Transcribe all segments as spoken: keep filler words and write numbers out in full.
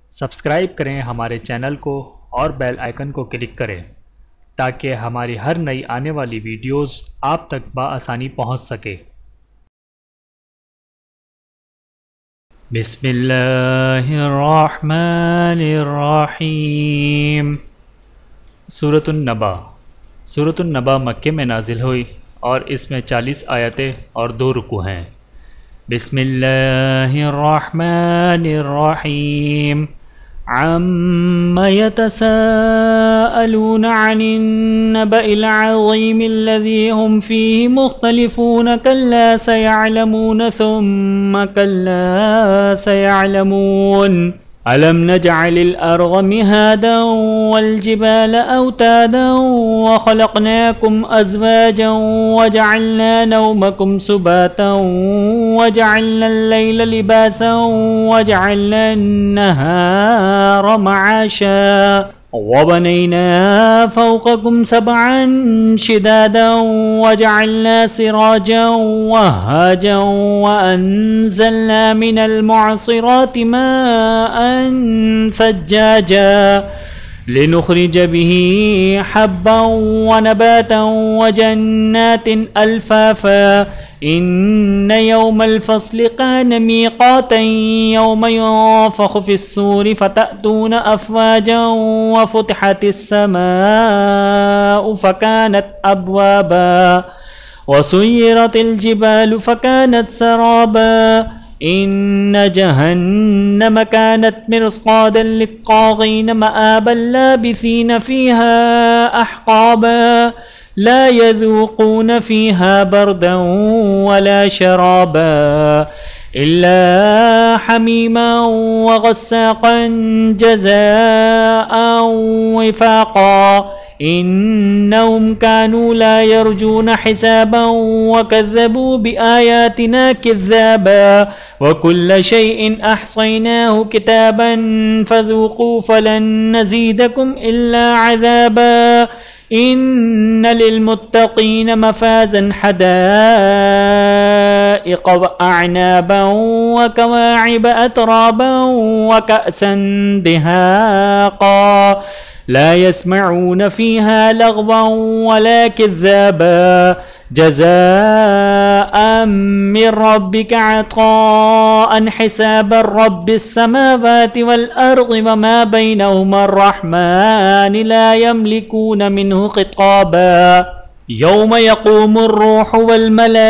Subscribe करें हमारे channel को और बेल आइकन को क्लिक करें ताकि हमारी हर नई आने वाली वीडियोस आप तक बआसानी पहुंच सके। बिस्मिल्लाहिर्रहमानिर्रहीम। सूरतुन नबा। सूरतुन नबा मक्के में नाजिल हुई और इसमें चालीस आयतें और दो रुकू हैं। बिस्मिल्लाहिर्रहमानिर्रहीम। अम्मा यतसाअलून अनिन नबइल अज़ीम अल्लज़ी हुम फ़ीहि मुख्तलिफ़ून कल्ला सयअलमून सुम्मा कल्ला सयअलमून। अलम नजअलिल अर्ज़ मिहादन वल जिबाल औतादन व खलक़नाकुम अज़वाजन व जअलना नौमकुम सुबातन व जअलना अल-लैला लिबासन व जअलना अन-नहार मआशा व बनैना फ़ौक़कुम सबअन शिदादन व जअलना सिराजन वहाजन व अंज़लना मिनल मुअसिराति माअन सज्जाजा लिनुख़रिज बिही हब्बन व नबातन व जन्नातिन अल्फ़ाफ़ा। इन्न यौमल फ़स्लि कान मीक़ातन यौम युन्फ़ख़ु फ़िस्सूरि फ़तअतून अफ़वाजन व फ़ुतिहतिस समाअु फ़कानत अब्वाबा व सुय्यिरतिल जिबालु फ़कानत सराबा। इन्न जहन्नम कानत मिर्सादन लित्ताग़ीन मआबन लाबिसीन फ़ीहा अहक़ाबा ला यज़ूक़ून फ़ीहा बरदन वला शराबा इल्ला हमीमन व ग़स्साक़न जज़ाअन विफ़ाक़ा। इन्नहुम कानू ला यरजून हिसाबन व कज़्ज़बू बिआयातिना किज़्ज़ाबा व कुल्ल शैइन अहसैनाहु किताबन फ़ज़ूक़ू फ़लन नज़ीदकुम इल्ला अज़ाबा। इन्न लिलमुत्तक़ीन मफ़ाज़न हदाइक़ व अअनाबन व कवाइब अतराबन व कअसन दिहाक़ा ला यस्मऊन फ़ीहा लग़वन वला किज़्ज़ाबा जज़ाअन मिन रब्बिका अताअन हिसाबन रब्बिस समावाति वल अर्ज़ि व मा बैनहुमा अर्रहमान ला यमलिकून मिन्हु ख़िताबा। यौम यक़ूमुर रूहु वल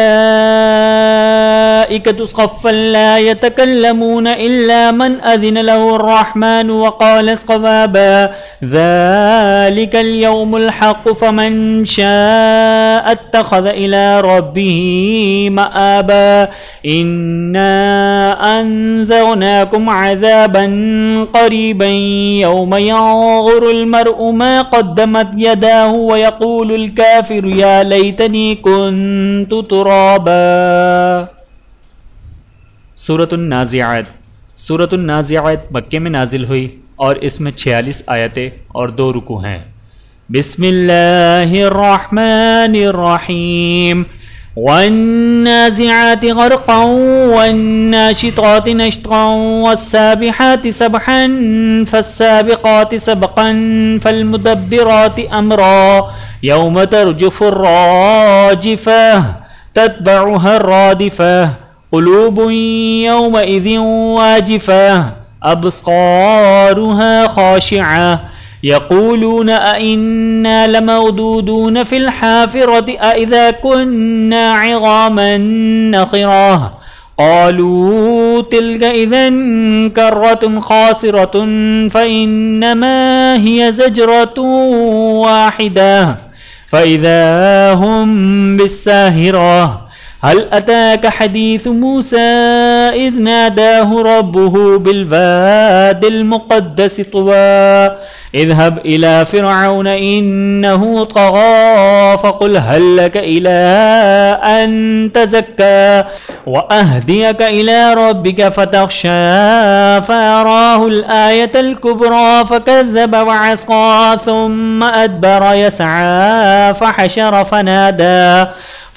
मलाइकतु सफ़्फ़न ला यतकल्लमून इल्ला मन अज़िन लहुर्रहमानु व क़ाल सवाबा। ज़ालिकल यौमुल हक़्क़ु फ़मन शाअ अत्तख़ज़ इला रब्बिही मआबा। इन्ना अंज़रनाकुम अज़ाबन क़रीबन यौम यंज़ुरुल मर्'ु मा क़द्दमत यदाहु व यक़ूलुल काफ़िरु या लैतनी कुन्तु तुराबा। सूरतुन नाज़िआत। सूरतुन नाज़िआत मक्के में नाजिल हुई और इसमें छियालीस आयतें और दो रुकू हैं। बिस्मिल्लाहिर्रहमानिर्रहीम। वन्नाज़िआति ग़र्क़न वन्नाशिताति नश्तन वस्साबिहाति सबहन फस्साबिक़ाति सबक़न फल्मुदब्बिराति अम्रा यौम तर्जुफ़ुर राजिफ़ह तत्बअुहा रादिफ़ह क़ुलूबुन यौमइज़िन वाजिफ़ह अब्सारुहा ख़ाशिअह यक़ूलून अइन्ना लमरदूदून फ़िल हाफ़िरति अइज़ा कुन्ना इज़ामन नख़िरह क़ालू तिल्क इज़न कर्रतुन ख़ासिरतुन फ़इन्नमा हिय ज़जरतुन वाहिदह फ़इज़ा हुम बिस्साहिरह। हल अताक हदीस मूसा इज़ नादाहु रब्बुहु बिलवादिल मुक़द्दसि तुवा इज़हब इला फ़िरअौन इन्नहु तग़ा फ़क़ुल हल लक इला अन तज़क्का व अहदियक इला रब्बिक फ़तख़शा फ़अराहुल आयतल कुब्रा फ़कज़्ज़ब व असा थुम्मा अदबर यसआ फ़हशर फ़नादा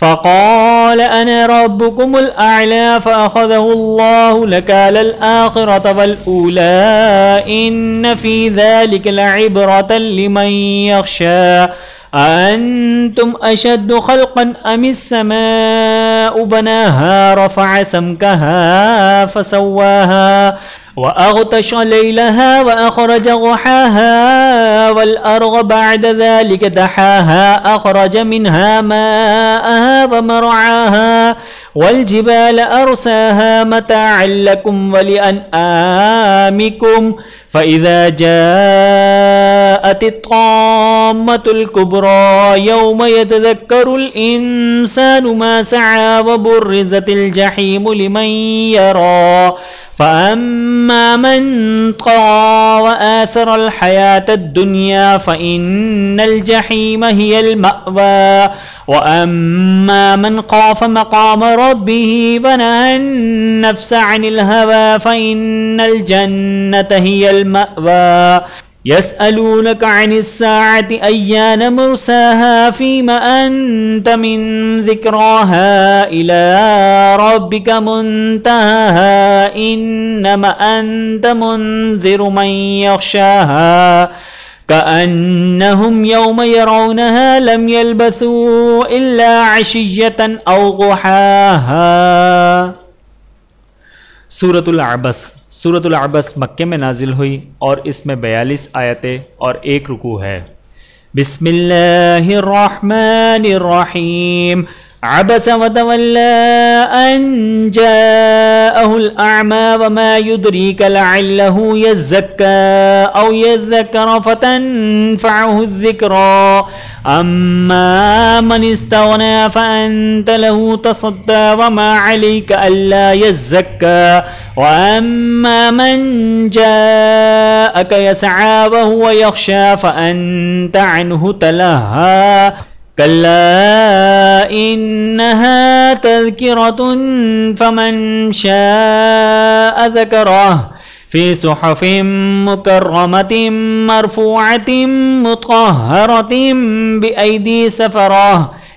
फ़क़ाल अना रब्बुकुमुल अअला फ़अख़ज़हुल्लाहु नकालल आख़िरति वल ऊला इन्न फ़ी ज़ालिका लइब्रतन लिमन यख़शा अअंतुम अशद्दु ख़ल्क़न अमिस समाअु बनाहा रफ़अ समकहा फ़सव्वाहा व अग़तश लैलहा व अख़रज ज़ुहाहा वल अर्ज़ बअद ज़ालिका दहाहा अख़रज मिन्हा माअहा व मरआहा वल जिबाल अरसाहा मताअन लकुम व लिअनआमिकुम फ़इज़ा जाअतित ताम्मतुल कुब्रा यौम यतज़क्करुल इंसानु मा सअा व बुर्रिज़तिल जहीमु लिमन यरा फ़अम्मा मन तग़ा व आसरल हयातद दुनिया फ़इन्नल जहीम हियल मअवा व अम्मा मन ख़ाफ़ मक़ाम रब्बिही व नहन नफ़्स अनिल हवा फ़इन्नल जन्नत हियल मअवा यसअलूनक अनिस्साअति अय्यान मुरसाहा फ़ीमा अंत मिन ज़िक्राहा इला रब्बिका मुंतहाहा इन्नमा अंत मुंज़िरु मन यख़शाहा कअन्नहुम यौम यरौनहा लम यल्बसू इल्ला अशिय्यतन औ ज़ुहाहा। सूरतुल अबस। सूरतुल अबस मक्के में नाजिल हुई और इसमें बयालीस आयतें और एक रुकू है। बिस्मिल्लाहिर्रहमानिर्रहीम। अबस व तवल्ला अन जाअहुल अअमा व मा युद्रीका लअल्लहु यज़्ज़क्का औ यज़्ज़क्करु फतनफ़अहु ज़िक्रा अम्मा मन इस्तग़ना फ़अन्त लहु तसद्दा व मा अलैका अल्ला यज़्ज़क्का व अम्मा मन जाअका यसअा व हुव यख़शा फ़अन्त अन्हु तलहा कल्ला इन्नहा तज़किरतुन फ़मन शाअ ज़करह फ़ी सुहुफ़िन मुकर्रमतिन मरफ़ूअतिन मुतहहरतिन बिअयदी सफ़रह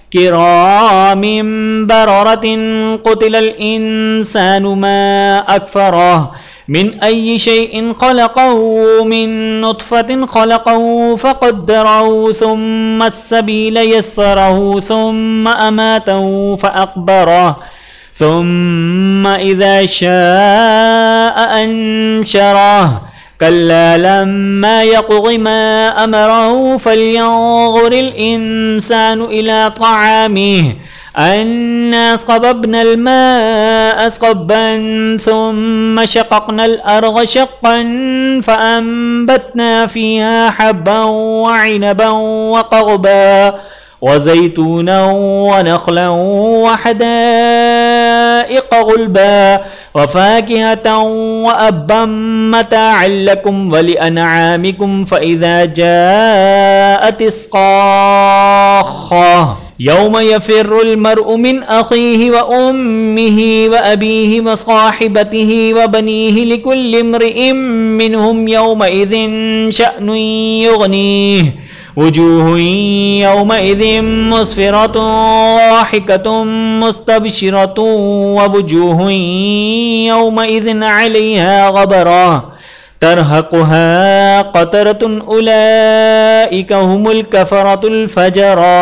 किरामिन बररतिन क़ुतिलल इंसानु मा अकफ़रह मिन अय्यि शैइन ख़लक़हु मिन नुत्फ़तिन ख़लक़हु फ़क़द्दरहु थुम्मा अस्सबीला यस्सरहु थुम्मा अमातहु फ़अक़बरह थुम्मा इज़ा शाअ अंशरह कल्ला लम्मा यक़्ज़ि मा अमरहु फ़ल्यंज़ुरिल इंसानु इला तआमिहि अन्ना सबबनल माअ सबन थुम्मा शक़क़नल अर्ज़ शक़्क़न फ़अंबतना फ़ीहा हब्बन व इनबन व क़ग़बा व ज़ैतूनन व नख़लन व हदाइक़ ग़ुल्बा व फ़ाकिहतन व अब्बन मताअन लकुम व लिअनआमिकुम फ़इज़ा जाअतिस क़ाख़्ख़ह यौम यफ़िर्रुल मर्उ मिन अख़ीहि व उम्मिहि व अबीहि व साहिबतिहि व बनीहि लिकुल्लि इम्रिइन मिनहुम यौमइज़िन शअनुन युग़नीहि वुजूहुन यौमइज़िन मुस्फ़िरतुन ज़ाहिकतुन मुस्तबशिरतुन व वुजूहुन यौमइज़िन अलैहा ग़बरा तरहक़ुहा क़तरतुन उलाइका हुमुल कफ़रतुल फ़जरा।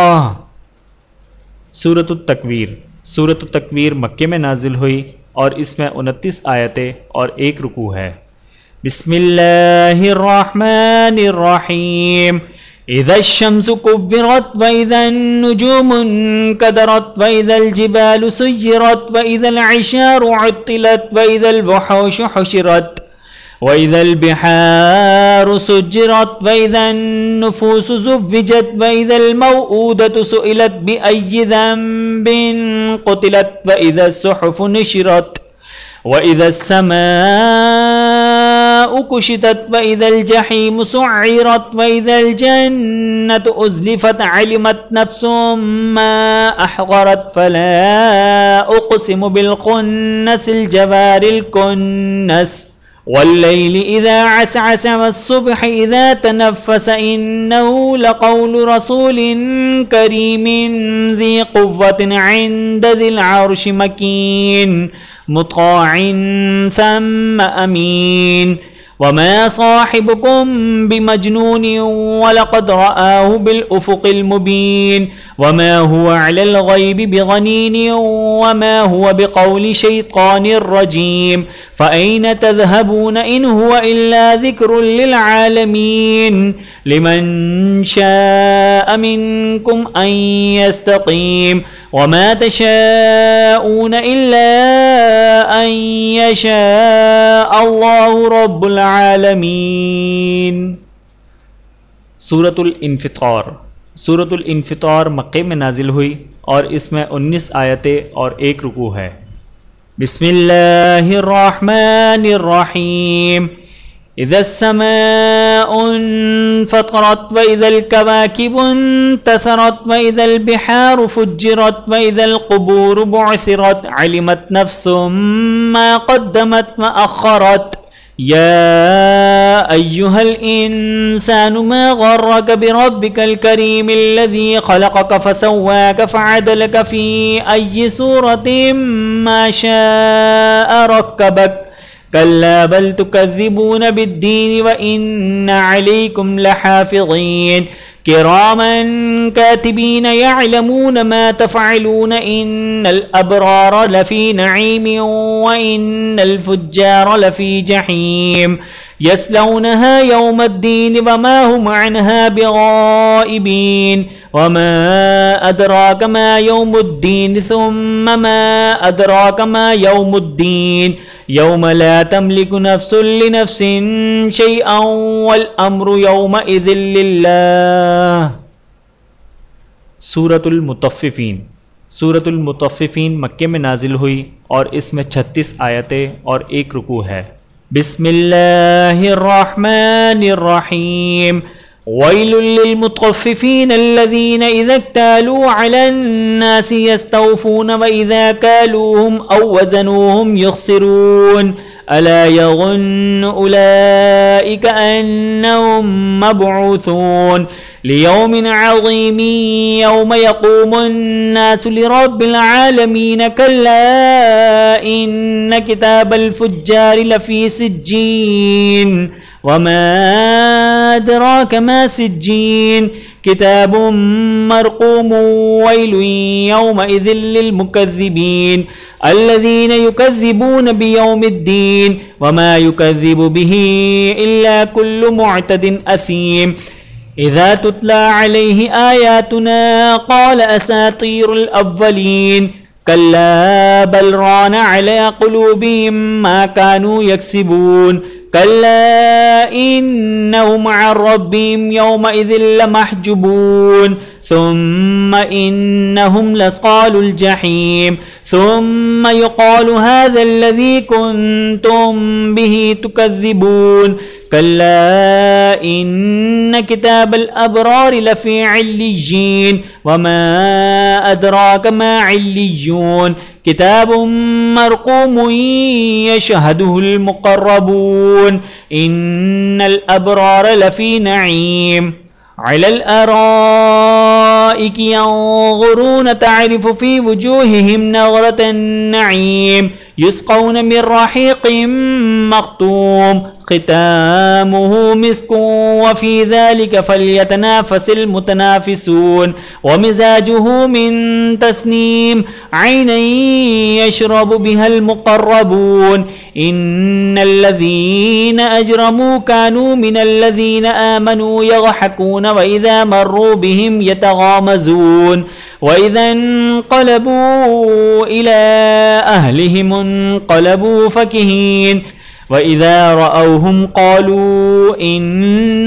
सूरतुत तकवीर। सूरतुत तकवीर मक्के में नाजिल हुई और इसमें उनतीस आयतें और एक रुकू है। बिस्मिल्लाहिर्रहमानिर्रहीम। इज़्ज़श-शम्सु कुव्विरत व इज़्ज़न-नुजूमु इंकदरत व इज़्ज़ल जिबालु सुय्यिरत व इज़्ज़ल इशारु उत्तिलत व इज़्ज़ल वुहूशु हुशिरत व इज़्ज़ल बिहारु सुज्जिरत व इज़्ज़न नुफूसु ज़ुव्विजत व इज़्ज़ल मौऊदतु सुइलत बिअय्यि ज़ंबिन क़ुतिलत व इज़्ज़स सुहुफ़ु नुशिरत व इज़्ज़स समाअु कुशितत व इज़्ज़ल जहीमु सुअ्इरत व इज़्ज़ल जन्नतु उज़्लिफ़त अलिमत नफ़्सुम मा अहज़रत फला उक़सिमु बिल खुन्नसिल जवारिल कुन्नस वल्लैलि इज़ा असअस वस्सुब्हि इज़ा तनफ़्फ़स इन्नहु लक़ौलु रसूलिन करीमिन ज़ी क़ुव्वतिन इन्द ज़िल अर्शि मकीन मुत्ताइन सम्म अमीन वमा साहिबुकुम बिमजनून वलक़द रआहु बिलउफ़ुक़िल मुबीन वमा हुवा अलल ग़ैबि बिग़नीन वमा हुवा बिक़ौलि शैतानिर रजीम फ़अैन तज़हबून इन हुवा इल्ला ज़िक्रुल लिल आलमीन लिमन शाअ मिनकुम अन यस्तक़ीम वमा तशाऊन इल्ला अन यशाअ अल्लाहु रब्बुल आलमीन। सूरतुल इन्फ़ितार। सूरतुल इन्फ़ितार मक्के में नाजिल हुई और इसमें उन्नीस आयतें और एक रुकू है। बिस्मिल्लाहिर रहमानिर रहीम। इज़्ज़स्समाउ इन्फ़तरत व इज़्ज़ल कवाकिबु इंतसरत व इज़्ज़ल बिहारु फ़ुज्जिरत व इज़्ज़ल क़ुबूरु बुअसिरत अलिमत नफ़्सुम मा क़द्दमत व अख़्ख़रत या अय्युहल इंसानु मा ग़र्रक बिरब्बिकल करीमिल्लज़ी ख़लक़क फ़सव्वाक फ़अदलक फ़ी अय्यि सूरतिन मा शाअ रक्कबक कल्ला बल तुकज़्ज़िबून बिद्दीन व इन्ना अलैकुम लहाफ़िज़ीन किरामन कातिबीन यअलमून मा तफ़अलून इन्नल अबरार लफ़ी नईमिन व इन्नल फ़ुज्जार लफ़ी जहीम यस्लौनहा यौमद्दीन वमा हुम अन्हा बिग़ाइबीन वमा अदराक मा यौमुद्दीन सुम्मा मा अदराक मा यौमुद्दीन यौम ला तमलिकु नफ़्सुन लिनफ़्सिन शैअन वल अम्रु यौमइज़िन लिल्लाह। सूरतुल मुतफ़्फ़िफ़ीन। सूरतुल मुतफ़्फ़िफ़ीन मक्के में नाजिल हुई और इसमें छत्तीस आयतें और एक रुकू है। बिस्मिल्लाहिर रहमानिर रहीम। वैलुल लिल मुतफ़्फ़िफ़ीन अल्लज़ीना इज़ा इक्तालू अलन नासि यस्तौफ़ून व इज़ा कालूहुम औ वज़नूहुम युख़्सिरून अला यज़ुन्नु उलाइका अन्नहुम मबऊसून लियौमिन अज़ीमिन यौम यक़ूमुन नासु लिरब्बिल आलमीन कल्ला इन्न किताबल फ़ुज्जारि लफ़ी सिज्जीन वमा अदराक मा सिज्जीन किताबुम मरक़ूमुन वैलुन यौमइज़िन लिलमुकज़्ज़िबीन अल्लज़ीना युकज़्ज़िबून बियौमिद्दीन वमा युकज़्ज़िबु बिही इल्ला कुल्लु मुअतदिन असीम इज़ा तुतला अलैहि आयातुना क़ाल असातीरुल अव्वलीन कल्ला बल रान अला क़ुलूबिहिम मा कानू यक्सिबून कल्ला इन्नहुम अन रब्बिहिम यौमइज़िन लमहजुबून सुम्मा इन्नहुम लस्क़ालुल जहीम सुम्मा युक़ालु हाज़ाल्लज़ी कुन्तुम बिही तुकज़्ज़िबून कल्ला इन्न किताबल अबरार लफ़ी इल्लिय्यीन वमा अदराक मा इल्लिय्यून किताबुम मरक़ूमुन यशहदुहुल मुक़र्रबून इन्नल अबरार लफ़ी नईम अलल अराइकि यंज़ुरून तअरिफ़ु फ़ी वुजूहिहिम नज़रतन नईम युस्क़ौन मिन रहीक़िम मख़्तूम ख़ितामुहु मिस्कुन व फ़ी ज़ालिका फ़ल्यतनाफ़सिल मुतनाफ़िसून व मिज़ाजुहु मिन तस्नीम ऐनन यशरबु बिहल मुक़र्रबून इन्नल्लज़ीना अजरमू कानू मिनल्लज़ीना आमनू यज़हकून व इज़ा मर्रू बिहिम यतग़ामज़ून व इज़ा इंक़लबू इला अहलिहिम इंक़लबू फ़किहीन व इज़ा रअवहुम क़ालू इन्न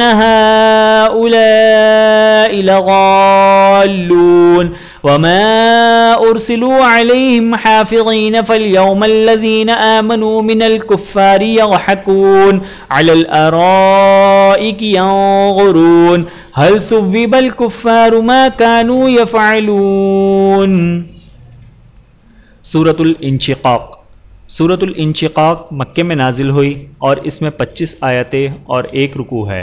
हाउलाइ लग़ाल्लून वमा उर्सिलू अलैहिम हाफ़िज़ीन फ़ल्यौमल्लज़ीना आमनू मिनल कुफ़्फ़ारि यज़हकून अलल अराइकि यंज़ुरून हल सुव्विबल कुफ़्फ़ारु मा कानू यफ़अलून। सूरतुल इंशिक़ाक़। सूरतुल इंशिकाक मक्के में नाजिल हुई और इसमें पच्चीस आयतें और एक रुकू है।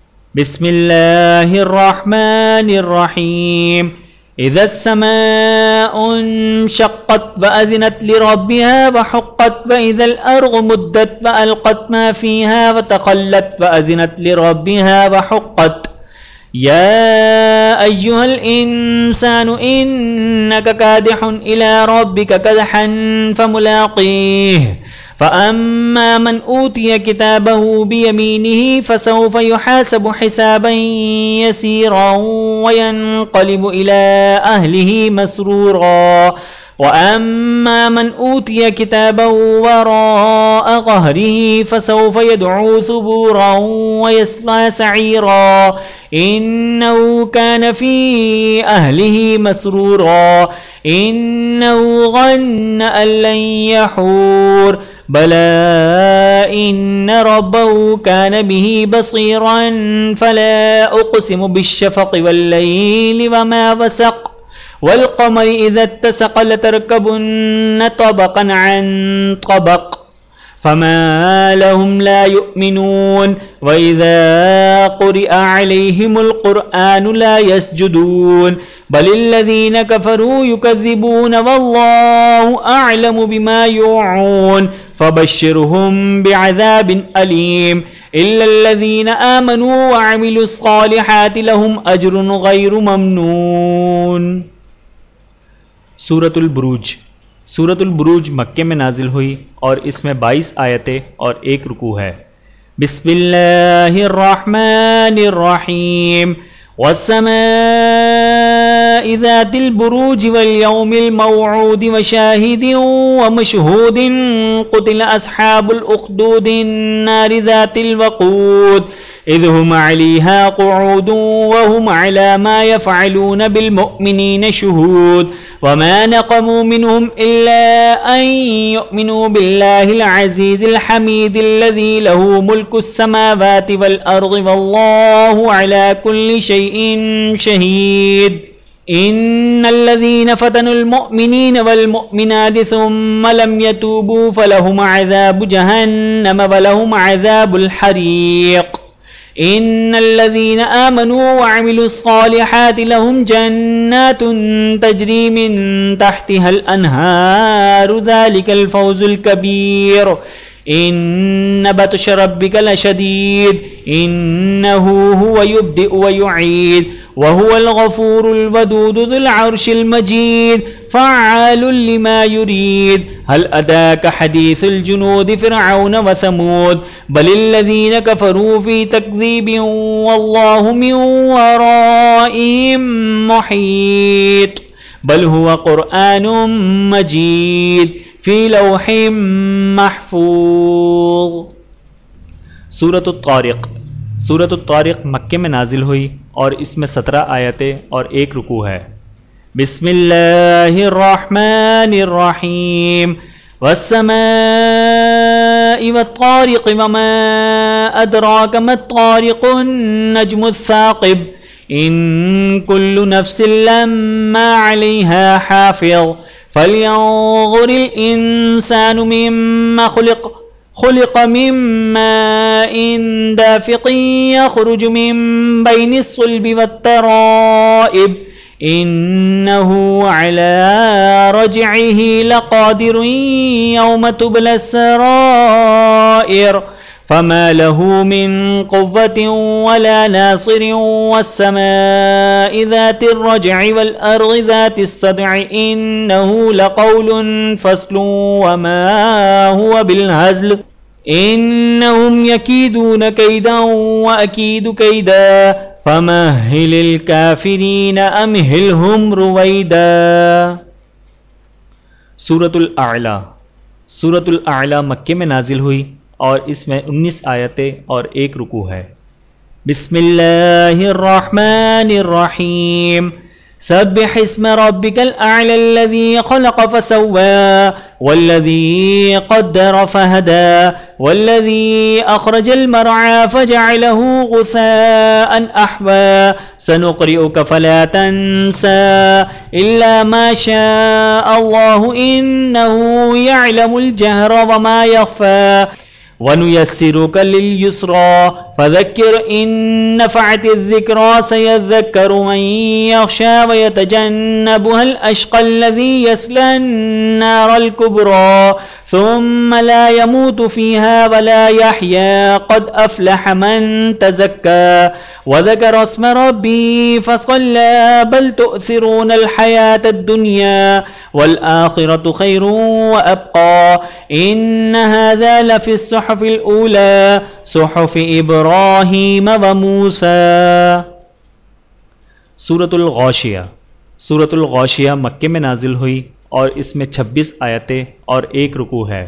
बिस्मिल्लाहिर्रहमानिर्रहीम इज़्ज़स्समाउ इंशक़्क़त व अज़िनत लिरब्बिहा व हुक़्क़त व इज़ल अर्ज़ु मुद्दत व अलक़त मा फ़ीहा व तख़ल्लत व अज़िनत लिरब्बिहा व हुक़्क़त या अय्युहल इंसानु इन्नका कादिहुन इला रब्बिका कदहन फमुलाक़ीह फ़अम्मा मन ऊतिय किताबहु बियमीनिही फ़सौफ़ युहासबु हिसाबन यसीरन व यन्क़लिबु इला अहलिही मसरूरा व अम्मा मन ऊतिय किताबहु वराअ ज़हरिही फ़सौफ़ यदअू सुबूरन व यस्ला सईरा इन्नहु कान फ़ी अहलिही मसरूरा इन्नहु ज़न्न अन लन यहूर बला इन्न रब्बहु कान बिही बसीरन फला उक़सिमु बिश्शफ़क़ि वल्लैलि वमा वसक़ वल्क़मरि इज़ा इत्तसक़ लतरकबुन्न तबक़न अन तबक़ फमा लहुम ला युमिनून व इज़ा क़ुरिअ अलैहिमुल क़ुरआनु ला यस्जुदून बलिल्लज़ीन कफ़रू युकज़्ज़िबून वल्लाहु अअलमु बिमा युअून फ़बश्शिरहुम बिअज़ाबिन अलीम इल्लल्लज़ीन आमनू व अमिलुस्सालिहाति लहुम अज्रुन ग़ैरु ममनून। सूरतुल बुरूज सूरतुल बुरूज मक्के में नाजिल हुई और इसमें बाईस आयतें और एक रुकू है। बिस्मिल्लाहिर्रहमानिर्रहीम वस्समाइ ज़ातिल बुरूज वल यौमिल मौऊद व शाहिदिन व मशहूदिन क़ुतिल अस्हाबुल उख़्दूदिन नारि ज़ातिल वक़ूद इज़ हुम अलैहा क़ुऊदुन व हुम अला मा यफ़अलून बिल मुअ्मिनीन शुहूद व मा नक़मू मिनहुम इल्ला अन युमिनू बिल्लाहिल अज़ीज़िल हमीदिल्लज़ी लहू मुल्कुस समावाति वल अर्ज़ि वल्लाहु अला कुल्लि शैइन शहीद इन्नल्लज़ीन फ़तनुल मुअ्मिनीन वल मुअ्मिनाति सुम्मा लम यतूबू फ़लहुम अज़ाबु जहन्नम व लहुम अज़ाबुल हरीक़ इन्नल्लज़ीन आमनू व अमिलुस्सालिहाति लहुम जन्नातुन तजरी मिन तहतिहल अन्हारु ज़ालिकल फ़ौज़ुल कबीर इन्न बत्श रब्बिका लशदीद इन्नहु हुव युब्दिउ व युईद व हुवल गफूरुल वदूद ज़ुल अर्शिल मजीद फ़अालुल लिमा युरीद हल अताका हदीसुल जुनूद फ़िरऔन व समूद बलिल्लज़ीन कफ़रू फ़ी तकज़ीबिन वल्लाहु मिन वराइहिम मुहीत बल हुवा क़ुरआनुम मजीद फ़ी लौहिम महफ़ूज़। सूरतुत तारिक़ सूरतुत तारिक़ मक्के में नाजिल हुई और इसमें सत्रह आयतें और एक रुकू है। बिस्मिल्लाहिर्रहमानिर्रहीम वस्समाइ वत्तारिक़ वमा अदराक मत्तारिक़ुन नज्मुस्साक़िब इन कुल्लु नफ्सिन लम्मा अलैहा हाफ़िज़ फल्यंज़ुरिल इंसानु मिम्मा खुलिक़ खुलिक़ मिन माइन दाफ़िक़िन यख़रुजु मिन बैनिस सुल्बि वत्तराइब इन्नहु अला रज्इही लक़ादिरुन यौम तुबलस सराइर फमा लहू मिन क़ुव्वतिन वला नासिरिन वस्समाइ ज़ातिर रज्इ वल अर्ज़ि ज़ातिस सद्इ इन्नहु लक़ौलुन फ़स्लुन वमा हुवा बिल हज़्ल इन्नहुम यकीदून कैदन व अकीदु कैदा फमहिलिल काफ़िरीन अमहिलहुम रुवैदा। सूरतुल आला सूरतुल आला मक्के में नाजिल हुई और इसमें उन्नीस आयतें और एक रुकू है। बिस्मिल्लाहिर्रहमानिर्रहीम सब्बिह इस्म रब्बिकल अअला अल्लज़ी खलक़ फसव्वा वल्लज़ी क़द्दर फ़हदा वल्लज़ी अख़रजल मरअ फ़जअलहु गुसाअन अहवा सनुक़रिउक फ़ला तंसा इल्ला मा शाअ अल्लाहु इन्नहु यअलमुल जहरा वमा यख़फ़ा वनुयस्सिरुक लिल-युस्रा फ़ज़क्किर इन नफ़अतिज़-ज़िक्रा सयज़्ज़क्करु मन यख़शा वयतजन्नबुहल अश्क़ल्लज़ी यस्लन-नारल कुब्रा सुम्मा ला यमूतु फ़ीहा वला यहया क़द अफ़लह मन तज़क्का वज़करा अस्म रब्बी फ़सल्ला बल तु'सिरूनल हयातद-दुनिया वल आखिरतु ख़ैरुन व अब्क़ा इन्न हाज़ा लफ़िस्सुहुफ़िल ऊला सुहुफ़ि इब्राहीम व मूसा। सूरतुल गाशिया। सूरतुल गाशिया मक्के में नाजिल हुई और इसमें छब्बीस आयतें और एक रुकू है।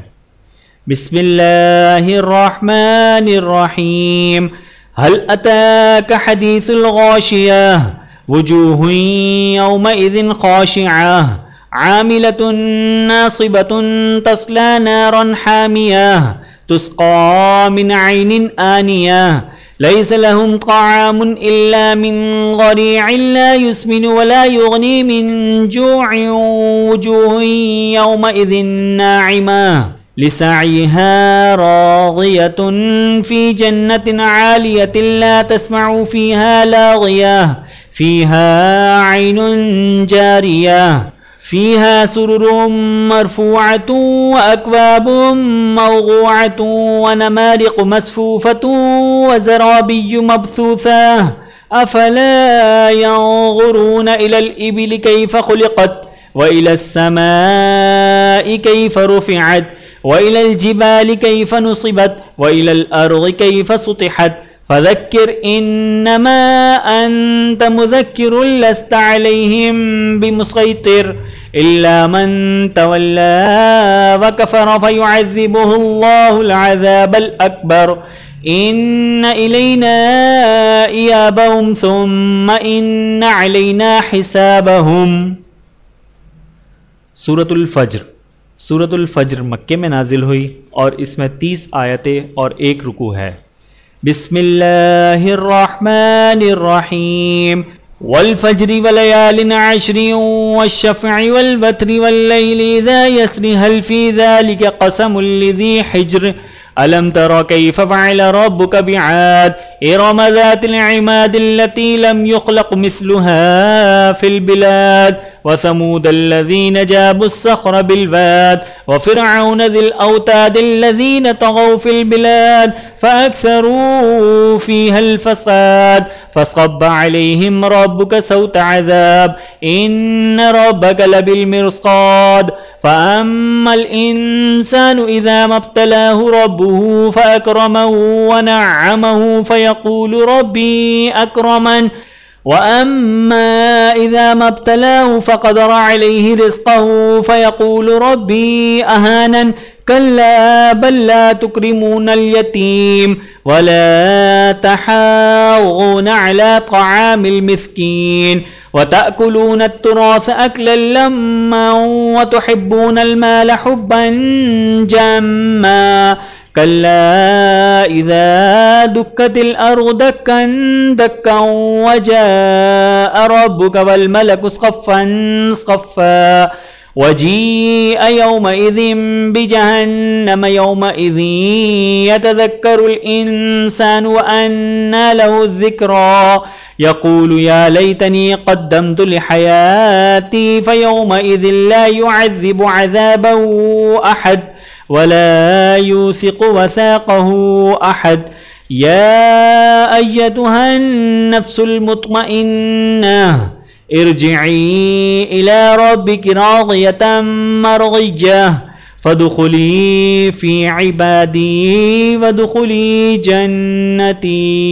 बिस्मिल्लाहिर्रहमानिर्रहीम। हल अताक हदीसुल गाशिया वुजूहुन यौमइज़िन खाशिअह आमिलतुन नासिबतुन तस्ला नारन हामियह तुस्क़ा मिन ऐनिन आनियह लैस लहुम ताअमुन इल्ला मिन ग़री'इन ला युस्मिनु वला युग़नी मिन जू'इन वुजूहुन यौमइज़िन ना'iमह लिसअयहा राग़ियतुन फ़ी जन्नतिन 'आलियतिन ला तस्मअु फ़ीहा लाग़ियह फ़ीहा 'ऐनुन जारियह फ़ीहा सुरुरुम मरफ़ूअतुन व अक्वाबुम मवज़ूअतुन व नमारिक़ु मस्फ़ूफ़तुन व ज़राबिय्यु मबसूसा अफ़ला यंज़ुरून इलल इबिलि कैफ़ ख़ुलिक़त व इलस समाइ कैफ़ रुफ़िअत व इलल जिबालि कैफ़ नुसिबत व इलल अर्ज़ि कैफ़ सुतिहत फ़ज़क्किर इन्नमा अंत मुज़क्किरुन लस्त अलैहिम बिमुसैतिर इल्ला मन तवल्ला व कफ़र फ़युअज़्ज़िबुहुल्लाहुल अज़ाबल अकबर इन्न इलैना इयाबहुम सुम्मा इन्न अलैना हिसाबहुम। सूरतुल फ़ज्र। सूरतुल फ़ज्र मक्के में नाजिल हुई और इसमें तीस आयतें और एक रुकू है। बिस्मिल्लाहिर्रहमानिर्रहीम। वल फ़ज्रि व लयालिन अश्रिन वश्शफ़अि वल वत्रि वल्लैलि इज़ा यसरि हल फ़ी ज़ालिका क़समुल लिज़ी हिज्र अलम तरा कैफ़ फ़अल रब्बुका बिआद इरम ज़ातिल इमाद अल्लती लम युख़लक़ मिस्लुहा फ़िल बिलाद व समूद अल्लज़ीन जाबुस्सख़्र बिलवाद व फ़िरअौन ज़िल औताद अल्लज़ीन तग़ौ फ़िल बिलाद फ़अक्सरू फ़ीहल फ़साद फ़सब्ब अलैहिम रब्बुका सौत अज़ाब इन्न रब्बका लबिल मिर्साद फ़अम्मल इंसानु इज़ा मब्तलाहु रब्बुहु फ़अक्रमहु व नअमहु फ़यक़ूलु रब्बी अक्रमन व अम्मा इज़ा मब्तलाहु फ़क़दर अलैहि रिज़्क़हु फ़यक़ूलु रब्बी अहानन कल्ला बल ला तुक्रिमूनल यतीम वला तहाज़्ज़ून अला तआमिल मिस्कीन व तअकुलूनत तुरास अक्लन लम्मन व तुहिब्बूनल माल हुब्बन जम्मा कल्ला इज़ा दुक्कतिल अर्ज़ु दक्कन दक्कन व जाअ रब्बुका वल मलकु सफ़्फ़न सफ़्फ़ा वजीअ यौमइज़िन बिजहन्नम यौमइज़िन यतज़क्करुल इंसानु व अन्ना लहु ज़िक्रा यक़ूलु या लैतनी क़द्दमतु लिहयाती फ़यौमइज़िन ला युअज़्ज़िबु अज़ाबहु अहद वला यूसिक़ु वसाक़हु अहद या अय्यतुहन नफ्सुल मुत्मइन्नह इरजिई इला रब्बिकी राज़ियतम मरज़िय्यह फ़दख़ुली फ़ी इबादी वदख़ुली जन्नती।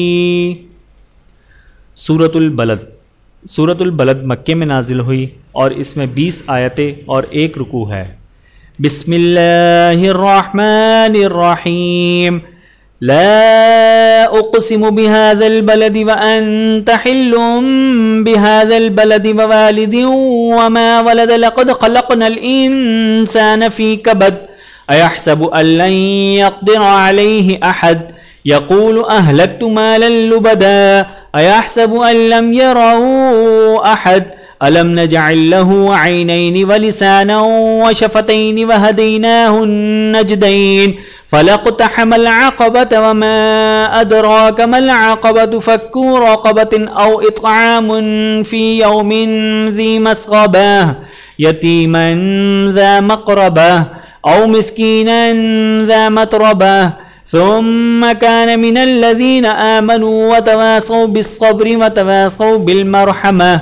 सूरतुल बलद। सूरतुल बलद मक्के में नाजिल हुई और इसमें बीस आयतें और एक रुकू है। बिस्मिल्लाहिर्रहमानिर्रहीम। ला उक़सिमु बिहाज़ल बलदि व अंत हिल्लुम बिहाज़ल बलदि व वालिदिन व मा वलद लक़द ख़लक़नल इंसान फ़ी कबद अयहसबु अल्लन यक़दिर अलैहि अहद यक़ूलु अहलक्तु मालन लुबदा अयहसबु अल्लम यरहु अहद अलम नजअल लहु ऐनैनि व लिसानन व शफ़तैनि व हदैनाहु नजदैन फलक़तहमल अक़बत व मा अदराक मल अक़बतु फक्कु रक़बतिन औ इत्आमुन फ़ी यौमिन ज़ी मस्ग़बह यतीमन ज़ा मक़रबह औ मिस्कीनन ज़ा मतरबह ثم كان من الذين آمنوا وتواصوا بالصبر وتواصوا بالمرحمة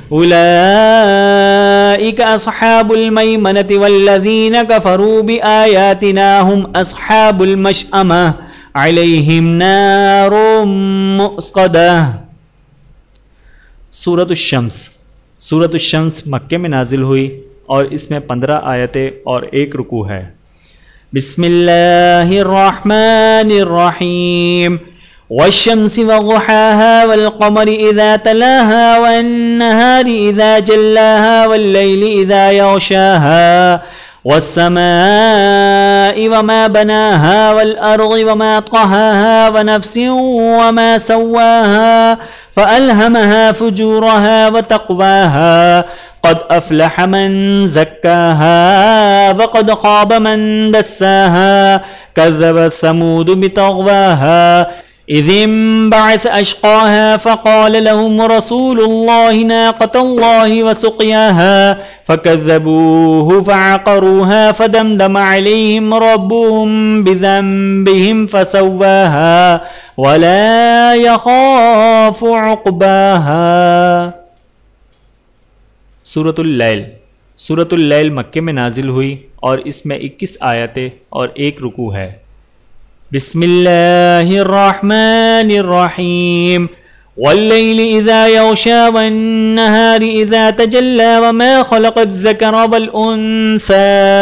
أولئك أصحاب الميمنة والذين كفروا بآياتنا هم أصحاب المشأمة عليهم नार मुस्क़दा। सूरतुश-शम्स। सूरतुश-शम्स मक्के में नाजिल हुई और इसमें पंद्रह आयतें और एक रुकू है। बिस्मिल्लाहिर्रहमानिर्रहीम वश्शम्सि वज़ुहाहा वल्क़मरि इज़ा तलाहा वन्नहारि इज़ा जल्लाहा वल्लैलि इज़ा यग़शाहा वस्समाइ वमा बनाहा वल्अर्ज़ि वमा तहाहा वनफ्सिन वमा सव्वाहा फ़अल्हमहा फ़ुजूरहा वतक़वाहा क़द अफ़लह मन ज़क्काहा वक़द ख़ाब मन दस्साहा कज़्ज़बत समूद बितग़वाहा इज़ इंबअस अशक़ाहा फ़क़ाल लहुम रसूलुल्लाहि नाक़तल्लाहि वसुक़याहा फ़कज़्ज़बूहु फ़अक़रूहा फ़दमदम अलैहिम रब्बुहुम बिज़ंबिहिम फ़सव्वाहा वला यख़ाफ़ु उक़बाहा। सूरतुल लैल। सूरतुल लैल मक्के में नाजिल हुई और इसमें इक्कीस आयतें और एक रुकू है। बिस्मिल्लाहिर्रहमानिर्रहीम वल्लैलि इज़ा यग़शा वन्नहारि इज़ा तजल्ला वमा ख़लक़ज़-ज़करा वल-उन्सा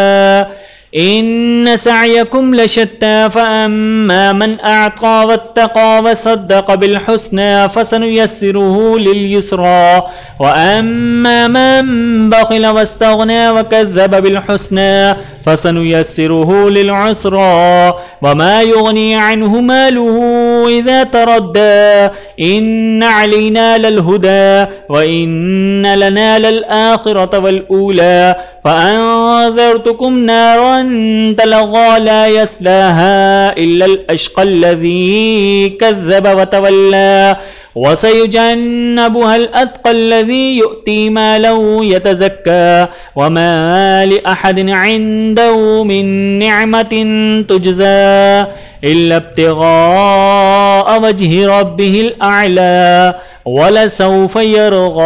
इन्न सअयकुम लशत्ता फ़अम्मा मन अअता वत्तक़ा वसद्दक़ बिल-हुस्ना फ़सनुयस्सिरुहु लिल-युस्रा वअम्मा मन बख़िल वस्तग़ना वकज़्ज़ब बिल-हुस्ना फ़सनुयस्सिरुहु लिल-उस्रा वमा युग़नी अन्हु मालुहु इज़ा तरद्दा इन्न अलैना लल-हुदा व इन्न लना लल-आख़िरत वल-ऊला फ़अन्ज़रतुकुम नारन तलज़्ज़ा ला यस्लाहा इल्लल अश्क़ल्लज़ी कज़्ज़ब वतवल्ला वसयुजन्नबुहल अत्क़ल्लज़ी यु'ती मालहु यतज़क्का वमा लिअहदिन इंदहु मिन निअमतिन तुजज़ा इल्ला इब्तिग़ाअ वज्हि रब्बिहिल अअला वलसौफ़ यरग़ा।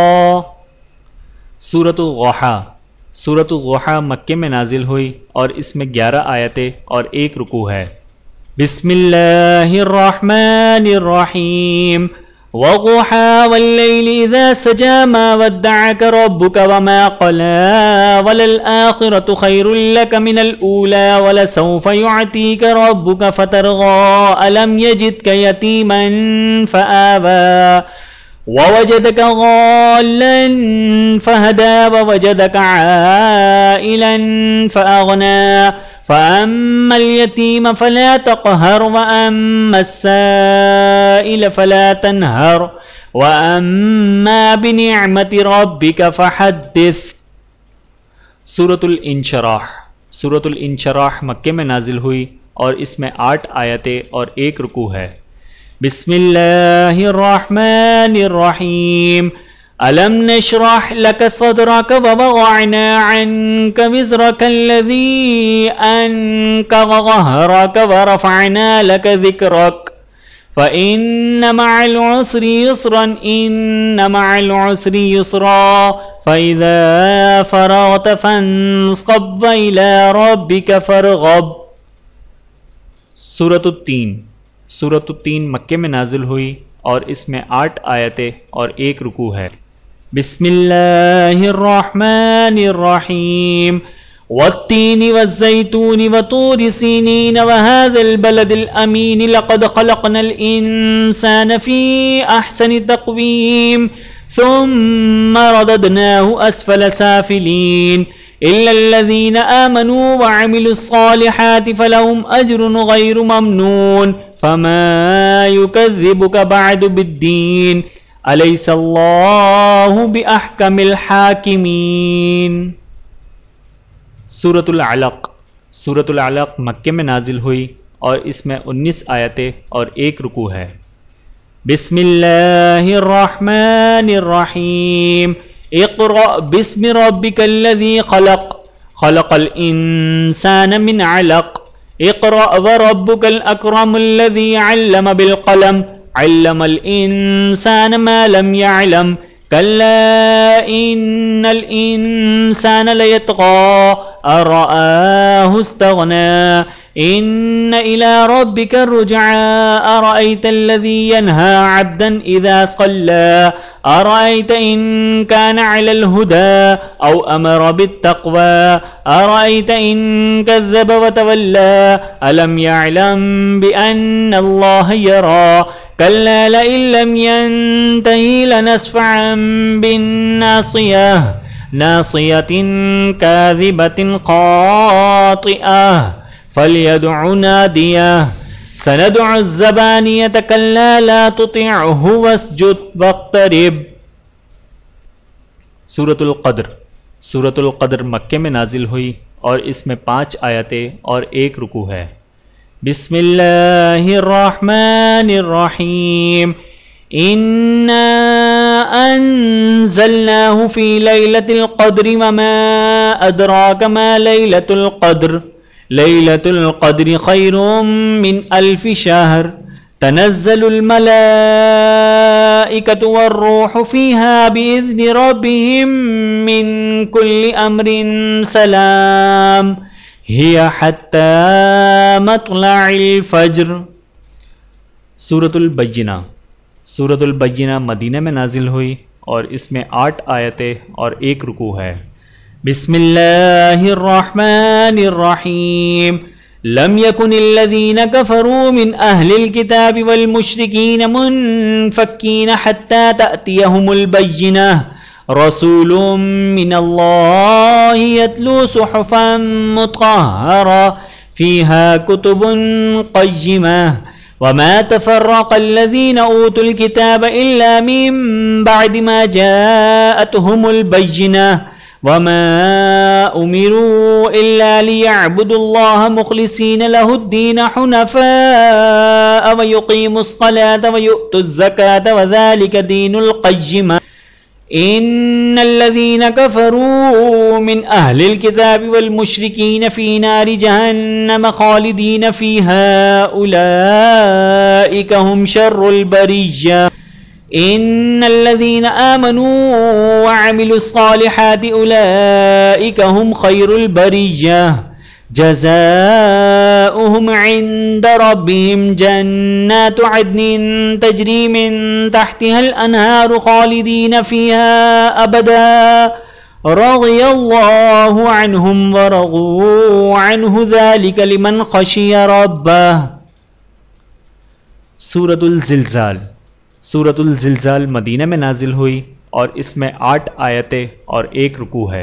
सूरतुल ज़ुहा। सूरतुल ज़ुहा मक्के में नाजिल हुई और इसमें ग्यारह आयतें और एक रुकू है। बिस्मिल्लाहिर्रहमानिर्रहीम वज़ुहा वल्लैलि इज़ा सजा मा वद्दअक रब्बुक वमा क़ला वलल-आख़िरतु ख़ैरुल लक मिनल ऊला वलसौफ़ युअतीक रब्बुक फ़तरग़ा अलम यजिदक यतीमन फ़आवा ववजदक ग़ाल्लन फ़हदा ववजदक आइलन फ़अग़ना फ़अम्मल यतीम फ़ला तक़हर वअम्मस्साइल फ़ला तनहर वअम्मा बिनिअमति रब्बिक फ़हद्दिस। सूरतुल इंशिराह। सूरतुल इंशिराह मक्के में नाजिल हुई और इसमें आठ आयतें और एक रुकू है। बिस्मिल्लाहिर्रहमानिर्रहीम अलम नशरह लक सदरक ववज़अना अन्क विज़रक अल्लज़ी अनक़ज़ ज़हरक वरफ़अना लक ज़िक्रक फ़इन्न मअल उसरि युस्रन इन्न मअल उसरि युस्रा फ़इज़ा फ़रग़त फ़ंसब व इला रब्बिक फ़रग़ब। सूरतुत तीन। सूरतुत तीन मक्के में नाजिल हुई और इसमें आठ आयतें और एक रुकू है। बिस्मिल्लाहिर्रहमानिर्रहीम वत्तीनि वज़्ज़ैतूनि वतूरि सीनीन वहाज़ल बलदिल अमीन लक़द ख़लक़नल इंसान फ़ी अहसनि तक़वीम सुम्मा रददनाहु अस्फ़ल साफ़िलीन इल्लल्लज़ीना आमनू व अमिलुस्सालिहाति फ़लहुम अज्रुन ग़ैरु ममनून फ़मा युकज़्ज़िबुका बअदु बिद्दीन अलैहिस्सल्लाहु बिअहकमिल हाकिमीन। सूरतुल अलक़। सूरतुल अलक़ मक्के में नाजिल हुई और इसमें उन्नीस आयतें और एक रुकू है। बिस्मिल्लाहिर्रहमानिर्रहीम इक़रा बिस्मि रब्बिकल्लज़ी ख़लक़ ख़लक़ल इंसान मिन अलक़ इक़रा व रब्बुकल अकरमुल्लज़ी अल्लम बिल क़लम अल्लमल इंसान मा लम यअलम कल्ला इन्नल इंसान लयतग़ा अर्रआहु इस्तग़ना इन्न इला रब्बिका रुजआ अरअयतल्लज़ी यन्हा अब्दन इज़ा सल्ला अरअयत इन कान अलल हुदा औ अमर बित्तक़वा अरअयत इन कज़्ज़ब व तवल्ला अलम यअलम बिअन्नल्लाह यरा कल्ला लइन लम यंतहि लनस्फ़अन बिन्नासियह नासियतिन काज़िबतिन क़ातिअह फ़लयदउ नादियह सनदउ ज़बानियत कल्ला ला तुतिअहु वस्जुद वक़्तरिब। सूरतुल क़द्र। सूरतुल क़द्र मक्के में नाजिल हुई और इसमें पाँच आयतें और एक रुकू है। बिस्मिल्लाहिर्रहमानिर्रहीम इन्ना अंज़लनाहु फ़ी लैलतिल क़द्रि वमा अदराक मा लैलतुल क़द्र लैलतुल क़द्रि खैरुम मिन अल्फ़ि शहर तनज़्ज़लुल मलाइकतु वर्रूहु फ़ीहा बिइज़्नि रब्बिहिम मिन कुल्लि अम्रिन सलाम हिया हत्ता मत्लइल फ़ज्र। सूरतुल बय्यिना। सूरतुल बय्यिना मदीना में नाजिल हुई और इसमें आठ आयतें और एक रुकू है। बिस्मिल्लाहिर्रहमानिर्रहीम लम यकुनिल्लज़ीना कफ़रू मिन अहलिल किताबि वल मुश्रिकीन मुनफ़क्कीन हत्ता तअतियहुमुल बय्यिना रसूलुम मिनल्लाहि यत्लू सुहुफ़न मुत्तहहरा फ़ीहा कुतुबुन क़य्यिमा वमा तफ़र्रक़ल्लज़ीना ऊतुल किताब इल्ला मिन बअदि मा जाअतहुमुल बय्यिना वमा उमिरू इल्ला लियअबुदुल्लाह मुख़लिसीन लहुद्दीन हुनफ़ाअ व युक़ीमुस्सलात व यु'तुज़्ज़कात व ज़ालिक दीनुल क़य्यिम इन्नल्लज़ीना कफ़रू मिन अहलिल किताबि वल मुश्रिकीन फ़ी नारि जहन्नम ख़ालिदीन फ़ीहा उलाइका हुम शर्रुल बरिय्या इन्नल्लज़ीना आमनू व अमिलुस्सालिहाति उलाइका हुम खैरुल बरिय्या जज़ाउहुम इन्द रब्बिहिम जन्नातु अदनिन तजरी मिन तहतिहल अन्हारु खालिदीन फ़ीहा अबदा रज़ियल्लाहु अन्हुम व रज़ू अन्हु ज़ालिका लिमन ख़शिया रब्बह। सूरतुल ज़िलज़ाल। सूरतुल ज़िलज़ाल मदीना में नाजिल हुई और इसमें आठ आयतें और एक रुकू है।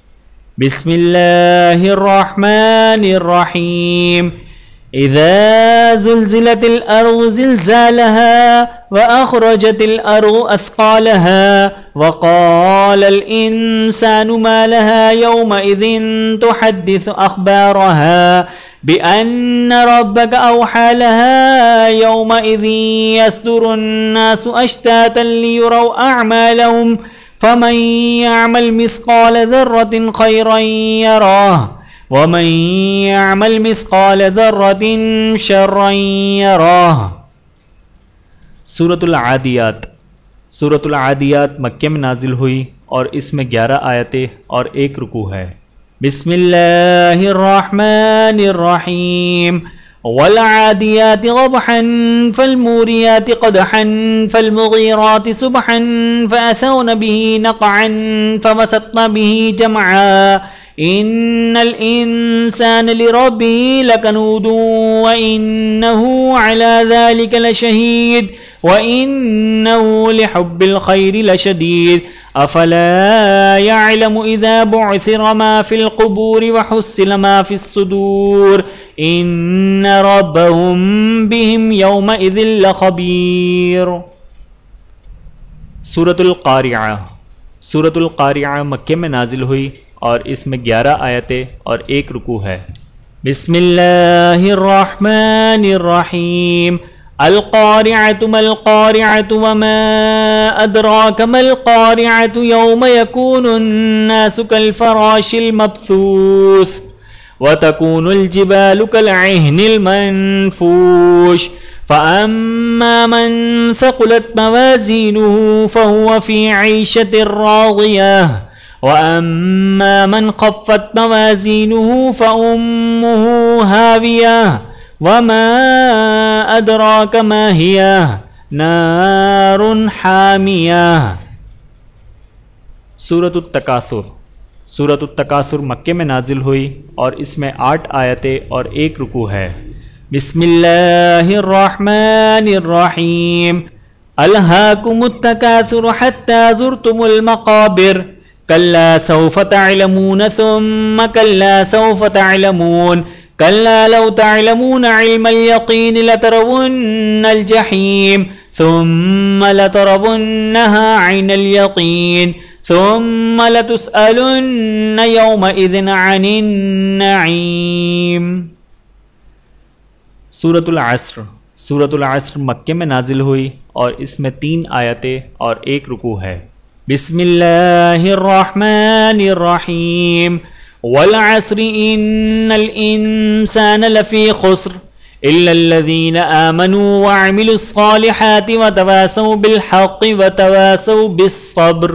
बिस्मिल्लाहिर्रहमानिर्रहीम इज़ा ज़ुल्ज़िलतिल अर्ज़ु ज़िलज़ालहा व अख़रजतिल अर्ज़ु अथक़ालहा व क़ालल इंसानु मा लहा यौमइज़िन तुहद्दिसु अख़बारहा बिअन्न रब्बक अवहा लहा यौमइज़िन यस्दुरुन नासु अश्तातन लियुरौ अअमालहुम फमन यअमल मिस्क़ाल ज़र्रतिन खैरन यरह वमन यअमल मिस्क़ाल ज़र्रतिन शर्रन यरह। सूरतुल आदियात। सूरतुल आदियात मक्के में नाजिल हुई और इसमें ग्यारह आयतें और एक रुकू है। बिस्मिल्लाहिर्रहमानिर्रहीम वल आदियाति ग़बहन फ़ल्मूरियाति क़दहन फ़ल्मुग़ीराति सुबहन फ़असरन बिही नक़अन फ़वसतन बिही जमआ इन्नल इंसान लिरब्बिही लकनूद व इन्नहु अला ज़ालिका लशहीद व इन्नहु लिहुब्बिल खैरि लशदीद अफला यअलमु इज़ा बुअसिरा मा फिल क़ुबूरि व हुस्सिल मा फिस सुदूर इन्न रब्बहुम बिहिम यौमइज़िन लख़बीर। सूरतुल क़ारिआ। सूरतुल क़ारिआ मक्के में नाजिल हुई और इसमें ग्यारह आयतें और एक रुकू है। बिस्मिल्लाहिर्रहमानिर्रहीम। अल क़ारिअतु मल क़ारिअतु वमा अदराक मल क़ारिअतु यौम यकूनुन नासु कल फ़राशिल मबसूस व तकूनुल जिबालु कल अहनिल मनफूश फ़अम्मा मन सक़ुलत मवाज़ीनुहु फ़हुव फ़ी ऐशतिर राज़ियह व अम्मा मन ख़फ़्फ़त मवाज़ीनुहु फ़उम्मुहु हावियह वमा अदराक मा हिया नारुन हामियह। सूरतुत तकासुर। सूरतुत तकासुर मक्के में नाजिल हुई और इसमें आठ आयतें और एक रुकू है। बिस्मिल्लाहिर्रहमानिर्रहीम। अलहाकुमुत तकासुर हत्ता ज़ुरतुमुल मक़ाबिर कल्ला सौफ़ तअलमून सुम्मा कल्ला सौफ़ तअलमून कल्ला लौ तअलमून इल्मल यक़ीन लतरवुन्नल जहीम सुम्मा लतरवुन्नहा ऐनल यक़ीन सुम्मा लतुस्अलुन्न यौमइज़िन अनिन नईम। सूरतुल अस्र। सूरतुल अस्र मक्के में नाजिल हुई और इसमें तीन आयतें और एक रुकू है। बिस्मिल्लाहिर्रहमानिर्रहीम। वल अस्रि इन्नल इंसान लफ़ी ख़ुस्र इल्लल्लज़ीना आमनू व अमिलुस्सालिहाति व तवासौ बिल हक़्क़ि व तवासौ बिस्सब्र।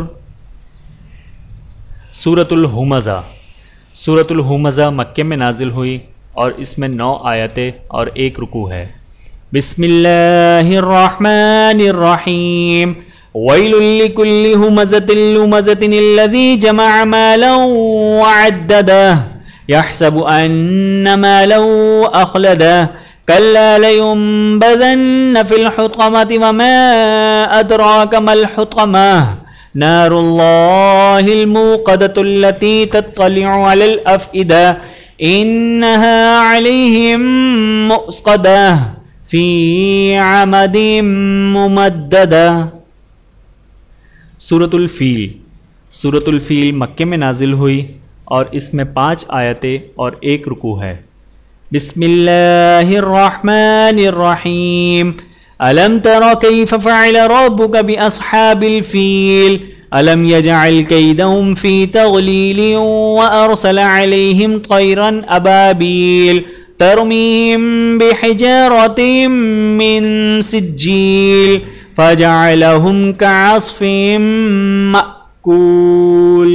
सूरतुल हुमज़ा। सूरतुल हुमज़ा मक्के में नाजिल हुई और इसमें नौ आयतें और एक रुकू है। बिस्मिल्लाहिर्रहमानिर्रहीम। वैलुल लिकुल्लि हुमज़तिन लुमज़तिन अल्लज़ी जमअ मालन व अद्ददह यहसबु अन्न मालहु अख़लदह कल्ला लयुंबज़न्न फ़िल हुतमति वमा अदराक मल हुतमह नारुल्लाहिल मूक़दतु अल्लती तत्तलिउ अलल अफ़इदा इन्नहा अलैहिम मुअस्क़दह फ़ी अमदिम मुमद्ददा। सूरतुल फ़ील। सूरतुल फ़ील मक्के में नाजिल हुई और इसमें पाँच आयतें और एक रुकू है। बिस्मिल्लाहिर्रहमानिर्रहीम। अलम तरा कैफ़ फ़अल रब्बुक बिअस्हाबिल फ़ील अलम यजअल कैदहुम फ़ी तग़लील व अरसल अलैहिम तयरन अबाबील तरमीहिम बिहिजारतिम मिन सिज्जील फ़जअलहुम कअस्फ़िम मअकूल।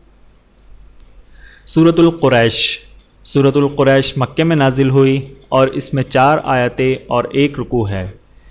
सूरतुल क़ुरैश। सूरतुल क़ुरैश मक्के में नाजिल हुई और इसमें चार आयतें और एक रुकू है।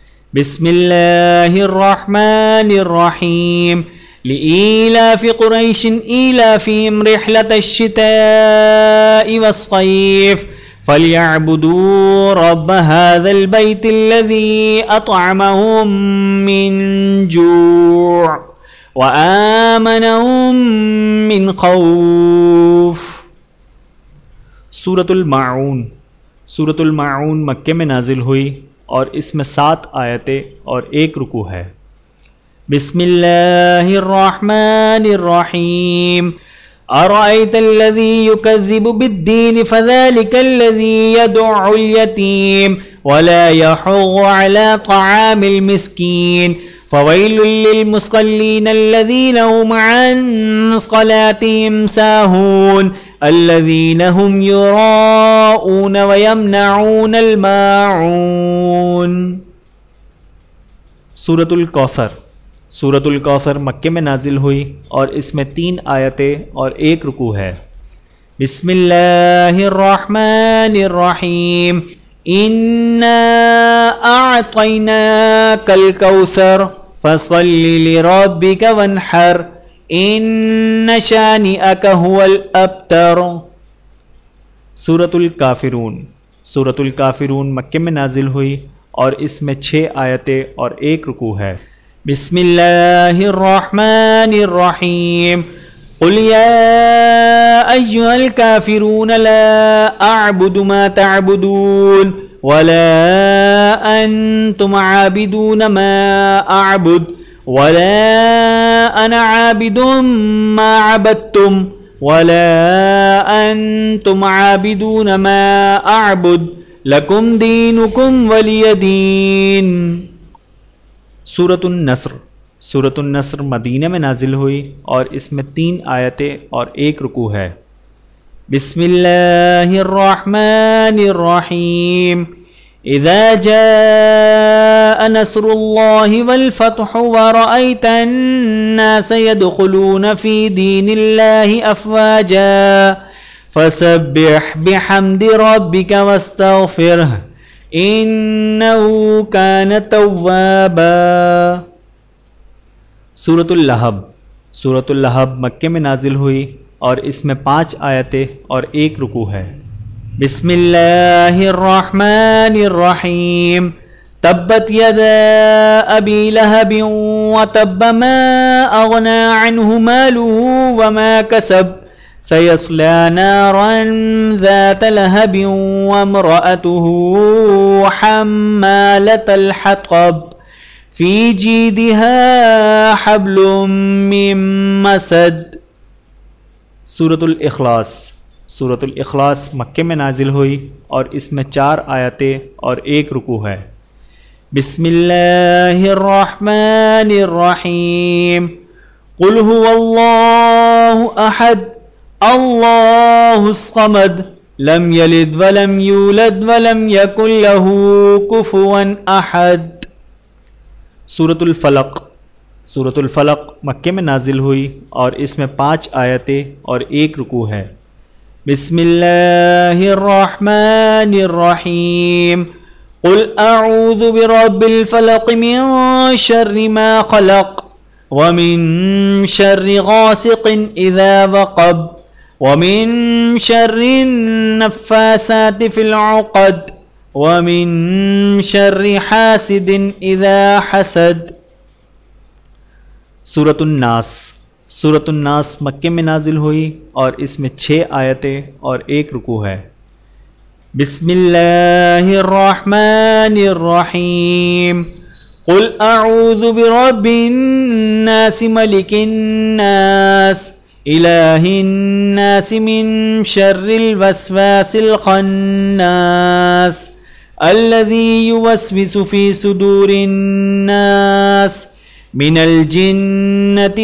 बिस्मिल्लाहिर्रहमानिर्रहीम। लिईलाफ़ि क़ुरैशिन ईलाफ़िहिम रिह्लतश्शिताइ वस्सैफ़ फ़लयअबुदू रब्ब हाज़ल बैतिल्लज़ी अत्अमहुम मिन जूअ व आमनहुम मिन खौफ़। सूरतुल माऊन। सूरतुल माऊन मक्के में नाजिल हुई और इसमें सात आयतें और एक रुकू है। बिस्मिल्लाहिर्रहमानिर्रहीम। अरअयतल्लज़ी युकज़्ज़िबु बिद्दीन फ़ज़ालिकल्लज़ी यदउल यतीम वला यहुज़्ज़ु अला तआमिल मिस्कीन फ़वैलुल लिलमुसल्लीन अल्लज़ीना हुम अन सलातिहिम साहून अल्लज़ीना हुम युराऊन व यमनऊनल माऊन। सूरतुल कौसर। सूरतुल कौसर मक्के में नाजिल हुई और इसमें तीन आयतें और एक रुकू है। बिस्मिल्लाहिर्रहमानिर्रहीम। इन्ना अअतैनाकल कौसर फसल्लि लिरब्बिका वन्हर इन्न शानिअक हुवल अब्तर। सूरतुल काफिरून। सूरतुल काफिरून मक्के में नाजिल हुई और इसमें छः आयतें और एक रुकू है। बिस्मिल्लाहिर्रहमानिर्रहीम। कुल या अय्युहल काफिरून ला अअबुदु मा तअबुदून वला अंतुम आबिदून मा अअबुद वला अना आबिदुम मा अबदतुम वला अंतुम आबिदून मा अअबुद लकुम दीनुकुम वलिय दीन। सूरतुन नस्र। सूरतुन नस्र मदीने में नाजिल हुई और इसमें तीन आयतें और एक रुकू है। बिस्मिल्लाहिर्रहमानिर्रहीम। इज़ा जाअ नस्रुल्लाहि वल फतहु व रअयतन नास यदखुलून फी दीनिल्लाहि अफ़वाजा फसब्बिह बिहम्दि रब्बिका वस्तग़फिरह इन्नहु कान तव्वाबा। सूरतुल लहब। सूरतुल लहब मक्के में नाजिल हुई और इसमें पाँच आयतें और एक रुकू है। बिस्मिल्लाहिर्रहमानिर्रहीम। तब्बत यदा अबी लहबिन व तब्ब मा अग़ना अन्हु मालुहु व मा कसब सयस्ला नारन ज़ात लहबिन व इम्रअतुहु हम्मालतल हतब फ़ी जीदिहा हब्लुम मिन मसद। सूरतुल इखलास। सूरतुल इखलास मक्के में नाजिल हुई और इसमें चार आयतें और एक रुकू है। बिस्मिल्लाहिर्रहमानिर्रहीम। कुल हुवल्लाहु अहद अल्लाहुस समद लम यलिद वलम यूलद वलम यकुल लहू कुफुवन अहद। सूरतुल फलक। सूरतुल फलक मक्के में नाजिल हुई और इसमें पाँच आयतें और एक रुकू है। बिस्मिल्लाहिर्रहमानिर्रहीम। कुल अऊज़ु बिरब्बिल फलक मिन शर्रि मा खलक व मिन शर्रि गासिकिन इज़ा वक़ब व मिन शर्रि नफ़्फ़ासाति फ़िल उक़द व मिन शर्रि हासिदिन इज़ा हसद। सूरतुन नास। सूरतुन नास मक्के में नाजिल हुई और इसमें छः आयतें और एक रुकू है। बिस्मिल्लाहिर्रहमानिर्रहीम। कुल अऊज़ु बिरब्बिन नास मलिकिन नास इलाहिन नास मिन शर्रिल वस्वासिल खन्नास अल्लज़ी युवस्विसु फ़ी सुदूरिन नास मिनल जिन्नति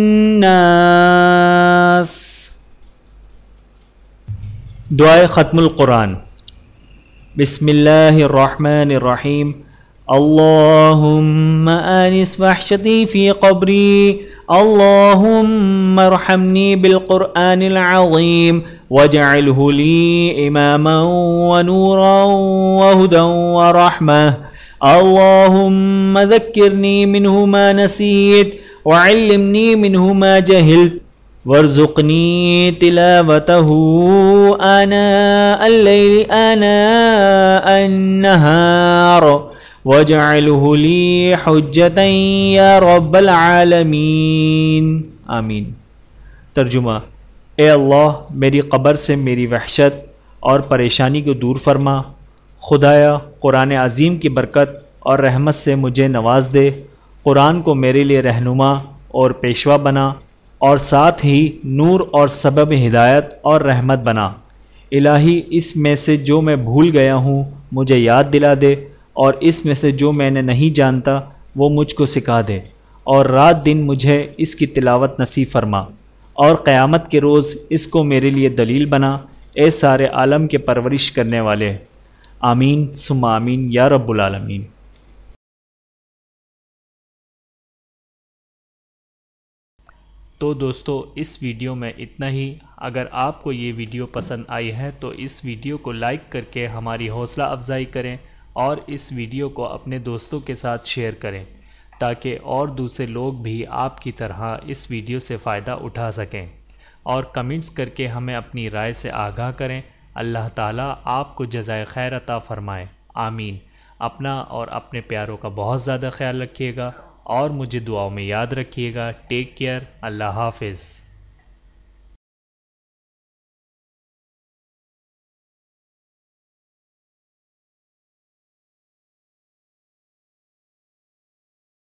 वन्नास। दुआए ख़त्मुल कुरान। बिस्मिल्लाहिर्रहमानिर्रहीम। अल्लाहुम्मा अनिस वहशती फ़ी क़ब्री अल्लाहुम्मा अर्हमनी बिल क़ुरआनिल अज़ीम वजअल्हु ली इमामन व नूरन व हुदन व रहमह अल्लाहुम्मा ज़क्किरनी मिन्हु मा नसीत व अल्लिमनी मिन्हु मा जहिल्त वर्ज़ुक़नी तिलावतहु आना अल-लैलि आना अन-नहार वजअल्हु ली हुज्जतन या रब्बल आलमीन। आमीन। तर्जुमा। ए अल्लाह मेरी क़ब्र से मेरी वहशत और परेशानी को दूर फरमा। खुदाया कुरान अज़ीम की बरकत और रहमत से मुझे नवाज दे। कुरान को मेरे लिए रहनुमा और पेशवा बना और साथ ही नूर और सबब हिदायत और रहमत बना। इलाही इसमें से जो मैं भूल गया हूँ मुझे याद दिला दे और इसमें से जो मैंने नहीं जानता वो मुझको सिखा दे और रात दिन मुझे इसकी तिलावत नसीब फरमा और क़यामत के रोज़ इसको मेरे लिए दलील बना। ए सारे आलम के परवरिश करने वाले। आमीन सुम्मा आमीन या रब्बुल आलमीन। तो दोस्तों इस वीडियो में इतना ही। अगर आपको ये वीडियो पसंद आई है तो इस वीडियो को लाइक करके हमारी हौसला अफजाई करें और इस वीडियो को अपने दोस्तों के साथ शेयर करें ताकि और दूसरे लोग भी आपकी तरह इस वीडियो से फ़ायदा उठा सकें, और कमेंट्स करके हमें अपनी राय से आगाह करें। अल्लाह ताला आपको जज़ाए खैर अता फ़रमाए। आमीन। अपना और अपने प्यारों का बहुत ज़्यादा ख्याल रखिएगा और मुझे दुआओं में याद रखिएगा। Take care. अल्लाह हाफ़िज़।